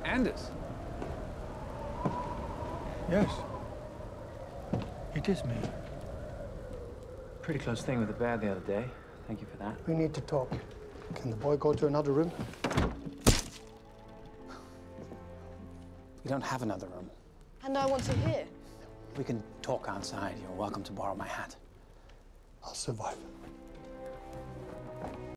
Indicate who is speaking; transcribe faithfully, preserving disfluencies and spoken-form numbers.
Speaker 1: Anders?
Speaker 2: Yes. It is me.
Speaker 3: Pretty close thing with the bear the other day. Thank you for that.
Speaker 4: We need to talk. Can the boy go to another room?
Speaker 5: We don't have another room.
Speaker 6: And I want to hear.
Speaker 5: We can talk outside. You're welcome to borrow my hat.
Speaker 4: I'll survive.